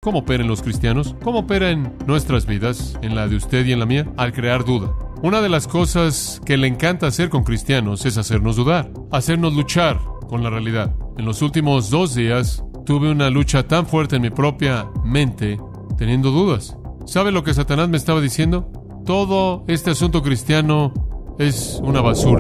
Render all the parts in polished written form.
¿Cómo opera en los cristianos? ¿Cómo opera en nuestras vidas, en la de usted y en la mía? Al crear duda. Una de las cosas que le encanta hacer con cristianos es hacernos dudar, hacernos luchar con la realidad. En los últimos 2 días tuve una lucha tan fuerte en mi propia mente, teniendo dudas. ¿Sabe lo que Satanás me estaba diciendo? Todo este asunto cristiano es una basura.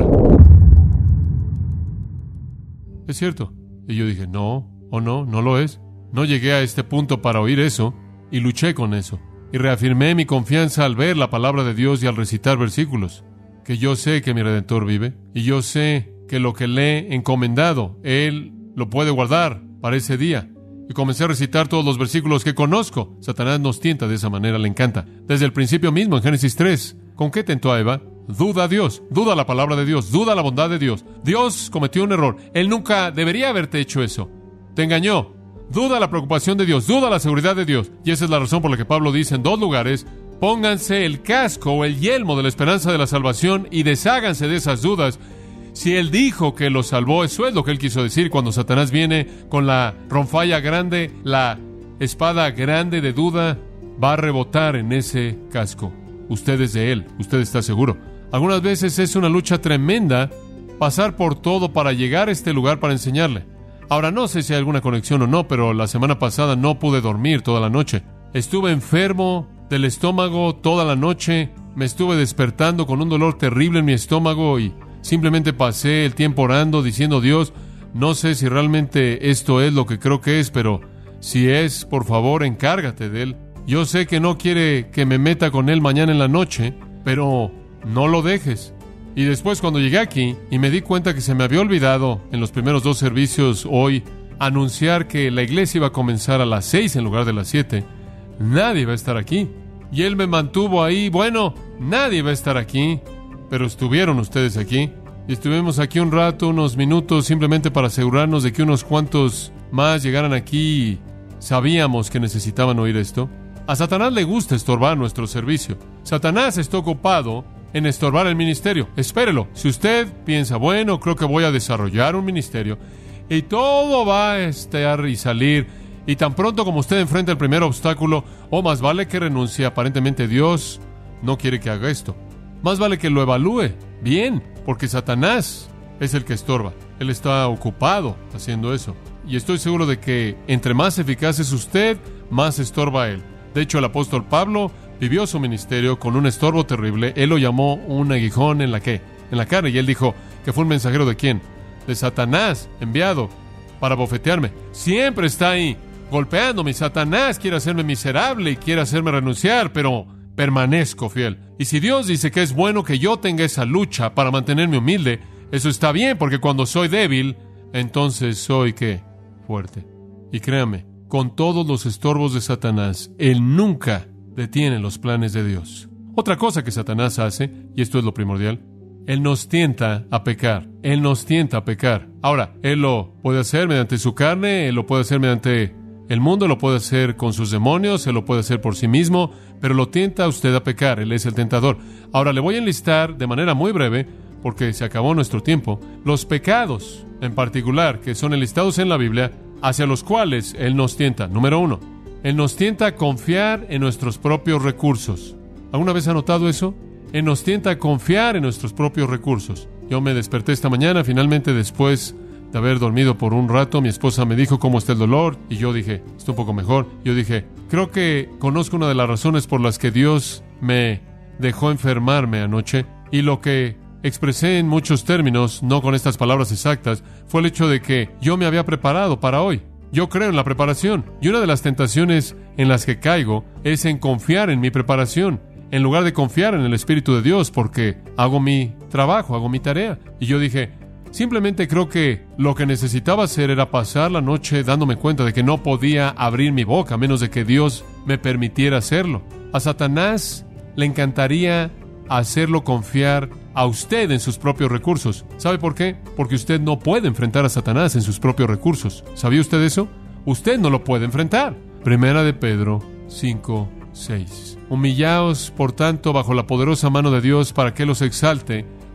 Es cierto. Y yo dije, no lo es. No llegué a este punto para oír eso, y luché con eso. Y reafirmé mi confianza al ver la palabra de Dios y al recitar versículos. Que yo sé que mi Redentor vive, y yo sé que lo que le he encomendado, Él lo puede guardar para ese día. Y comencé a recitar todos los versículos que conozco. Satanás nos tienta de esa manera, le encanta. Desde el principio mismo, en Génesis 3. ¿Con qué tentó a Eva? Duda a Dios, duda la palabra de Dios, duda la bondad de Dios. Dios cometió un error. Él nunca debería haberte hecho eso. Te engañó. Duda la preocupación de Dios, duda la seguridad de Dios. Y esa es la razón por la que Pablo dice en 2 lugares, pónganse el casco o el yelmo de la esperanza de la salvación y desháganse de esas dudas. Si Él dijo que los salvó, eso es lo que Él quiso decir cuando Satanás viene con la ronfalla grande, la espada grande de duda, va a rebotar en ese casco. Usted es de Él, usted está seguro. Algunas veces es una lucha tremenda pasar por todo para llegar a este lugar para enseñarle. Ahora, no sé si hay alguna conexión o no, pero la semana pasada no pude dormir toda la noche. Estuve enfermo del estómago toda la noche. Me estuve despertando con un dolor terrible en mi estómago y simplemente pasé el tiempo orando, diciendo, Dios, no sé si realmente esto es lo que creo que es, pero si es, por favor, encárgate de Él. Yo sé que no quiere que me meta con Él mañana en la noche, pero no lo dejes. Y después, cuando llegué aquí y me di cuenta que se me había olvidado en los primeros 2 servicios hoy anunciar que la iglesia iba a comenzar a las 6 en lugar de las 7, nadie va a estar aquí. Y Él me mantuvo ahí. Bueno, nadie va a estar aquí, pero estuvieron ustedes aquí. Y estuvimos aquí un rato, unos minutos, simplemente para asegurarnos de que unos cuantos más llegaran aquí y sabíamos que necesitaban oír esto. A Satanás le gusta estorbar nuestro servicio. Satanás está ocupado en estorbar el ministerio. Espérelo. Si usted piensa, bueno, creo que voy a desarrollar un ministerio y todo va a estar y salir, y tan pronto como usted enfrenta el primer obstáculo, más vale que renuncie. Aparentemente Dios no quiere que haga esto. Más vale que lo evalúe bien, porque Satanás es el que estorba. Él está ocupado haciendo eso. Y estoy seguro de que entre más eficaz es usted, más estorba Él. De hecho, el apóstol Pablo vivió su ministerio con un estorbo terrible. Él lo llamó un aguijón en la carne. Y él dijo que fue un mensajero ¿de quién? De Satanás, enviado para bofetearme. Siempre está ahí, golpeándome. Satanás quiere hacerme miserable y quiere hacerme renunciar, pero permanezco fiel. Y si Dios dice que es bueno que yo tenga esa lucha para mantenerme humilde, eso está bien, porque cuando soy débil, entonces soy, ¿qué? Fuerte. Y créame, con todos los estorbos de Satanás, Él nunca detiene los planes de Dios. Otra cosa que Satanás hace, y esto es lo primordial, Él nos tienta a pecar. Él nos tienta a pecar. Ahora, Él lo puede hacer mediante su carne, Él lo puede hacer mediante el mundo, lo puede hacer con sus demonios, Él lo puede hacer por sí mismo, pero lo tienta a usted a pecar. Él es el tentador. Ahora, le voy a enlistar de manera muy breve, porque se acabó nuestro tiempo, los pecados en particular que son enlistados en la Biblia, hacia los cuales Él nos tienta. Número 1, Él nos tienta a confiar en nuestros propios recursos. ¿Alguna vez ha notado eso? Él nos tienta a confiar en nuestros propios recursos. Yo me desperté esta mañana, finalmente, después de haber dormido por un rato. Mi esposa me dijo cómo está el dolor, y yo dije, está un poco mejor. Yo dije, creo que conozco una de las razones por las que Dios me dejó enfermarme anoche, y lo que expresé en muchos términos, no con estas palabras exactas, fue el hecho de que yo me había preparado para hoy. Yo creo en la preparación, y una de las tentaciones en las que caigo es en confiar en mi preparación, en lugar de confiar en el Espíritu de Dios, porque hago mi trabajo, hago mi tarea. Y yo dije, simplemente creo que lo que necesitaba hacer era pasar la noche dándome cuenta de que no podía abrir mi boca a menos de que Dios me permitiera hacerlo. A Satanás le encantaría hacerlo confiar a usted en sus propios recursos. ¿Sabe por qué? Porque usted no puede enfrentar a Satanás en sus propios recursos. ¿Sabía usted eso? Usted no lo puede enfrentar. Primera de Pedro 5:6. Humillaos, por tanto, bajo la poderosa mano de Dios, para que los exalte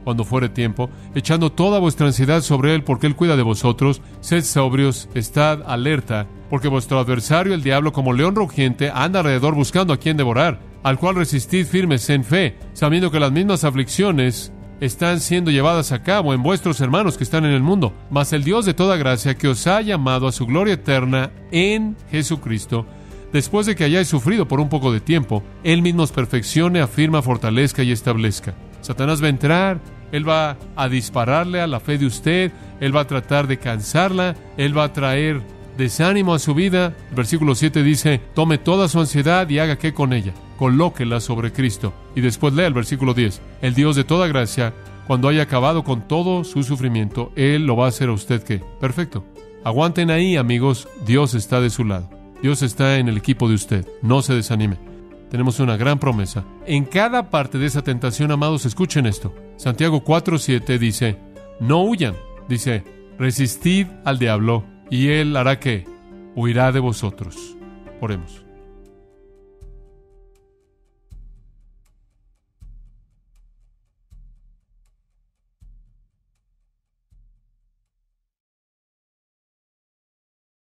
cuando fuere tiempo, echando toda vuestra ansiedad sobre Él, porque Él cuida de vosotros. Sed sobrios, estad alerta, porque vuestro adversario, el diablo, como león rugiente, anda alrededor buscando a quien devorar, al cual resistid firmes en fe, sabiendo que las mismas aflicciones están siendo llevadas a cabo en vuestros hermanos que están en el mundo. Mas el Dios de toda gracia, que os ha llamado a su gloria eterna en Jesucristo, después de que hayáis sufrido por un poco de tiempo, Él mismo os perfeccione, afirma, fortalezca y establezca. Satanás va a entrar, él va a dispararle a la fe de usted, él va a tratar de cansarla, él va a traer desánimo a su vida. El versículo 7 dice, tome toda su ansiedad y haga qué con ella, colóquela sobre Cristo. Y después lea el versículo 10, el Dios de toda gracia, cuando haya acabado con todo su sufrimiento, Él lo va a hacer a usted ¿qué? Perfecto. Aguanten ahí, amigos, Dios está de su lado. Dios está en el equipo de usted. No se desanime. Tenemos una gran promesa. En cada parte de esa tentación, amados, escuchen esto. Santiago 4:7 dice, no huyan. Dice, resistid al diablo y él hará ¿qué? Huirá de vosotros. Oremos.